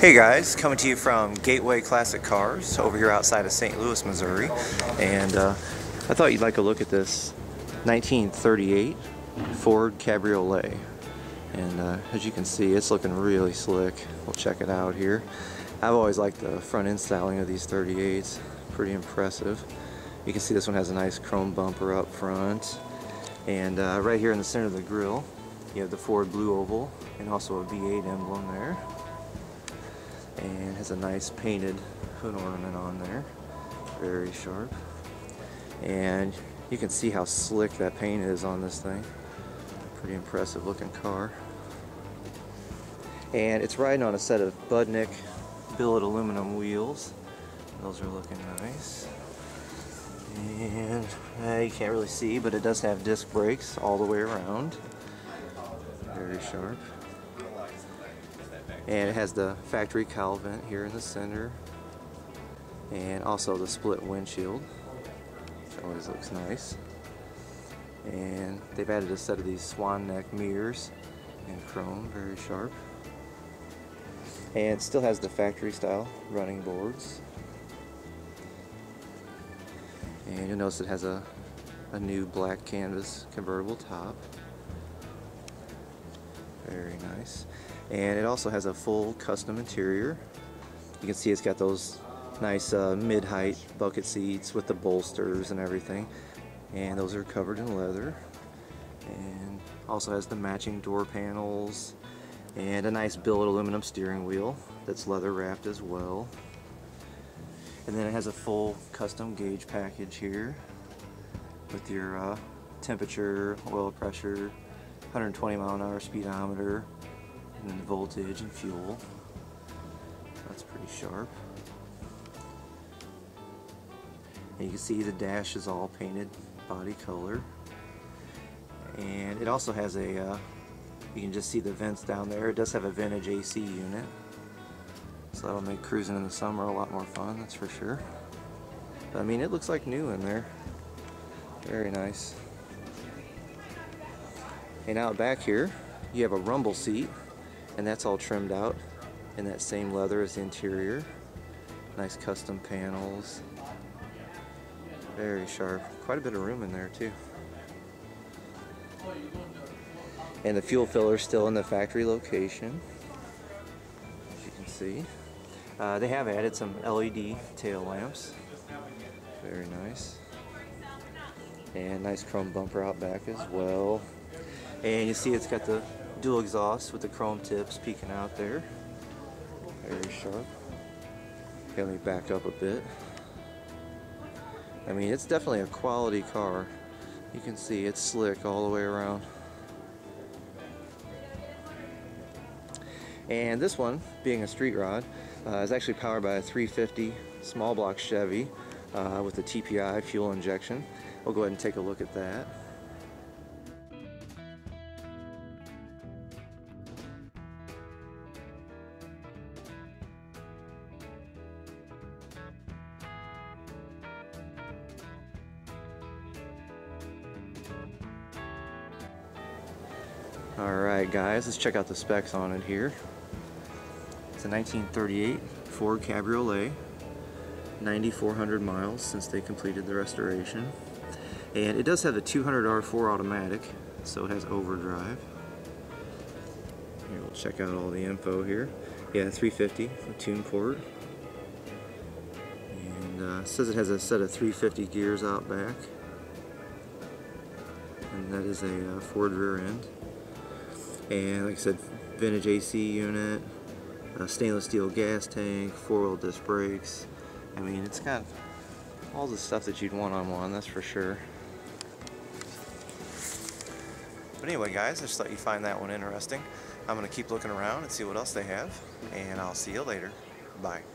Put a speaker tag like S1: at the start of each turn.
S1: Hey guys, coming to you from Gateway Classic Cars over here outside of St. Louis, Missouri. And I thought you'd like a look at this 1938 Ford Cabriolet. And as you can see, it's looking really slick. We'll check it out here. I've always liked the front end styling of these 38s. Pretty impressive. You can see this one has a nice chrome bumper up front. And right here in the center of the grille, you have the Ford blue oval and also a V8 emblem there. And has a nice painted hood ornament on there. Very sharp. And you can see how slick that paint is on this thing. Pretty impressive looking car. And it's riding on a set of Budnik billet aluminum wheels. Those are looking nice. And you can't really see, but it does have disc brakes all the way around. Very sharp. And it has the factory cowl vent here in the center. And also the split windshield, which always looks nice. And they've added a set of these swan neck mirrors in chrome, very sharp. And it still has the factory style running boards. And you'll notice it has a new black canvas convertible top. Very nice. And it also has a full custom interior. You can see it's got those nice mid-height bucket seats with the bolsters and everything. And those are covered in leather. And also has the matching door panels and a nice billet aluminum steering wheel that's leather wrapped as well. And then it has a full custom gauge package here with your temperature, oil pressure, 120 mile an hour speedometer, and then voltage and fuel. That's pretty sharp. And you can see the dash is all painted body color. And it also has a, you can just see the vents down there. It does have a vintage AC unit. So that'll make cruising in the summer a lot more fun, that's for sure. But, I mean, it looks like new in there. Very nice. And out back here, you have a rumble seat, and that's all trimmed out in that same leather as the interior. Nice custom panels. Very sharp. Quite a bit of room in there too. And the fuel filler is still in the factory location, as you can see. They have added some LED tail lamps. Very nice. And nice chrome bumper out back as well. And you see it's got the dual exhaust with the chrome tips peeking out there. Very sharp. Okay, let me back up a bit. I mean, it's definitely a quality car. You can see it's slick all the way around. And this one, being a street rod, is actually powered by a 350 small block Chevy with a TPI fuel injection. We'll go ahead and take a look at that. Alright guys, let's check out the specs on it here. It's a 1938 Ford Cabriolet, 9,400 miles since they completed the restoration. And it does have the 200 R4 automatic, so it has overdrive. Here, we'll check out all the info here. Yeah, 350 Tune Port. And it says it has a set of 350 gears out back. And that is a Ford rear end. And like I said, vintage AC unit, a stainless steel gas tank, 4-wheel disc brakes. I mean, it's got all the stuff that you'd want on one, that's for sure. But anyway guys, I just thought you'd find that one interesting. I'm going to keep looking around and see what else they have, and I'll see you later. Bye.